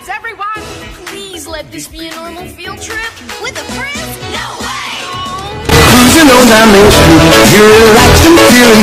Relax, everyone! Please let this be a normal field trip. With a friend? No way! Cruising on down Main Street, you're relaxed and feeling